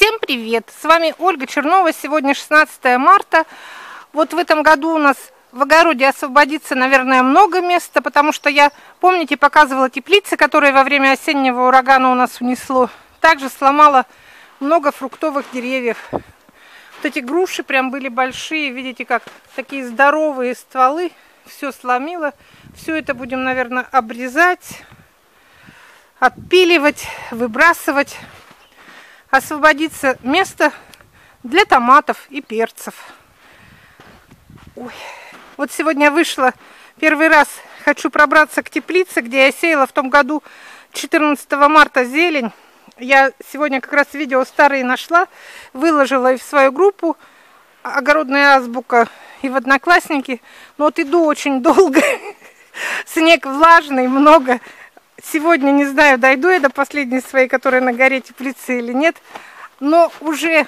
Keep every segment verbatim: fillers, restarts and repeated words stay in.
Всем привет! С вами Ольга Чернова. Сегодня шестнадцатое марта. Вот в этом году у нас в огороде освободится, наверное, много места, потому что я, помните, показывала теплицы, которые во время осеннего урагана у нас унесло. Также сломала много фруктовых деревьев. Вот эти груши прям были большие, видите, как такие здоровые стволы. Все сломило. Все это будем, наверное, обрезать, отпиливать, выбрасывать. Освободится место для томатов и перцев. Ой. Вот сегодня я вышла первый раз, хочу пробраться к теплице, где я сеяла в том году четырнадцатого марта зелень. Я сегодня как раз видео старые нашла, выложила и в свою группу «Огородная азбука» и в Одноклассники. Но вот иду очень долго, снег влажный, много. Сегодня не знаю, дойду я до последней своей, которая на горе теплицы или нет. Но уже,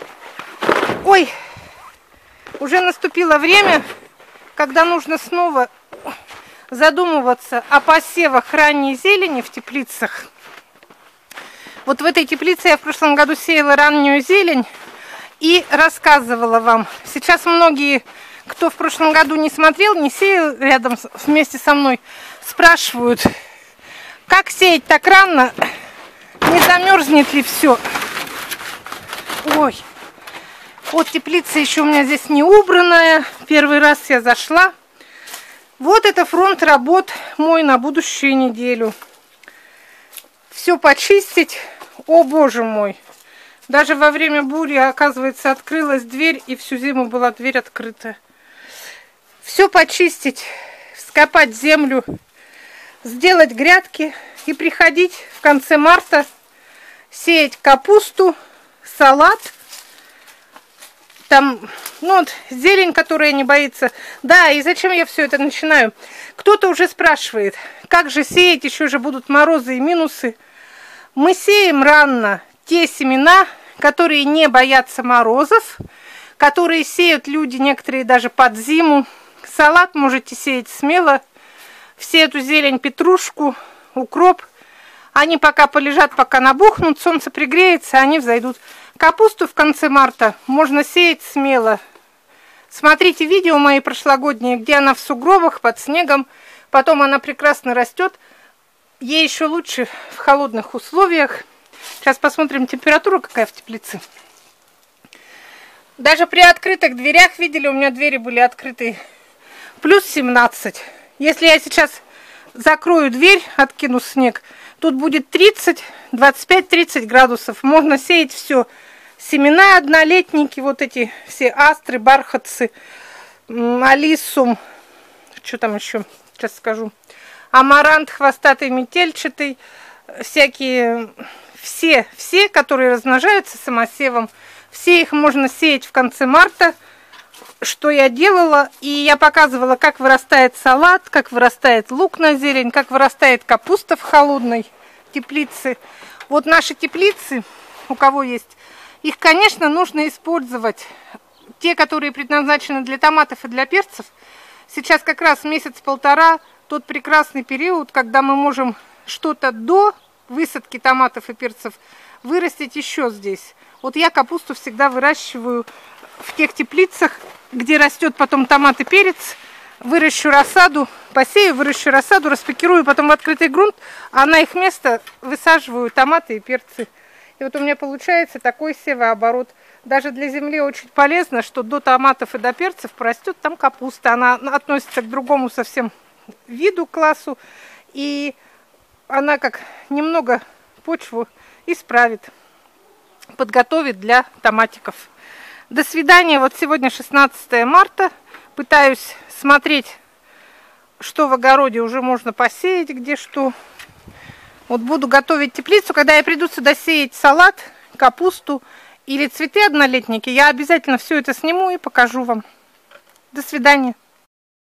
ой, уже наступило время, когда нужно снова задумываться о посевах ранней зелени в теплицах. Вот в этой теплице я в прошлом году сеяла раннюю зелень и рассказывала вам. Сейчас многие, кто в прошлом году не смотрел, не сеял рядом вместе со мной, спрашивают: как сеять так рано? Не замерзнет ли все? Ой, вот теплица еще у меня здесь не убранная. Первый раз я зашла. Вот это фронт работ мой на будущую неделю. Все почистить. О, боже мой. Даже во время бури, оказывается, открылась дверь, и всю зиму была дверь открыта. Все почистить, вскопать землю, сделать грядки и приходить в конце марта сеять капусту, салат, там, ну вот, зелень, которая не боится. Да, и зачем я все это начинаю? Кто-то уже спрашивает, как же сеять, еще же будут морозы и минусы. Мы сеем рано те семена, которые не боятся морозов, которые сеют люди, некоторые даже под зиму. Салат можете сеять смело. Все эту зелень, петрушку, укроп, они пока полежат, пока набухнут, солнце пригреется, они взойдут. Капусту в конце марта можно сеять смело. Смотрите видео мои прошлогодние, где она в сугробах, под снегом. Потом она прекрасно растет. Ей еще лучше в холодных условиях. Сейчас посмотрим температуру, какая в теплице. Даже при открытых дверях, видели, у меня двери были открыты, плюс семнадцать. Если я сейчас закрою дверь, откину снег, тут будет тридцать, двадцать пять тридцать градусов. Можно сеять все. Семена однолетники, вот эти все астры, бархатцы, алисум, что там еще, сейчас скажу, амарант хвостатый, метельчатый, всякие, все, все, которые размножаются самосевом, все их можно сеять в конце марта. Что я делала, и я показывала, как вырастает салат, как вырастает лук на зелень, как вырастает капуста в холодной теплице. Вот наши теплицы, у кого есть, их, конечно, нужно использовать. Те, которые предназначены для томатов и для перцев. Сейчас как раз месяц-полтора, тот прекрасный период, когда мы можем что-то до высадки томатов и перцев вырастить еще здесь. Вот я капусту всегда выращиваю в тех теплицах, где растет потом томат и перец. Выращу рассаду, посею, выращу рассаду, распикирую потом в открытый грунт, а на их место высаживаю томаты и перцы. И вот у меня получается такой севооборот. Даже для земли очень полезно, что до томатов и до перцев порастет там капуста. Она относится к другому совсем виду, классу. И она как немного почву исправит, подготовит для томатиков. До свидания. Вот сегодня шестнадцатое марта. Пытаюсь смотреть, что в огороде уже можно посеять, где что. Вот буду готовить теплицу. Когда я приду сюда сеять салат, капусту или цветы однолетники, я обязательно все это сниму и покажу вам. До свидания.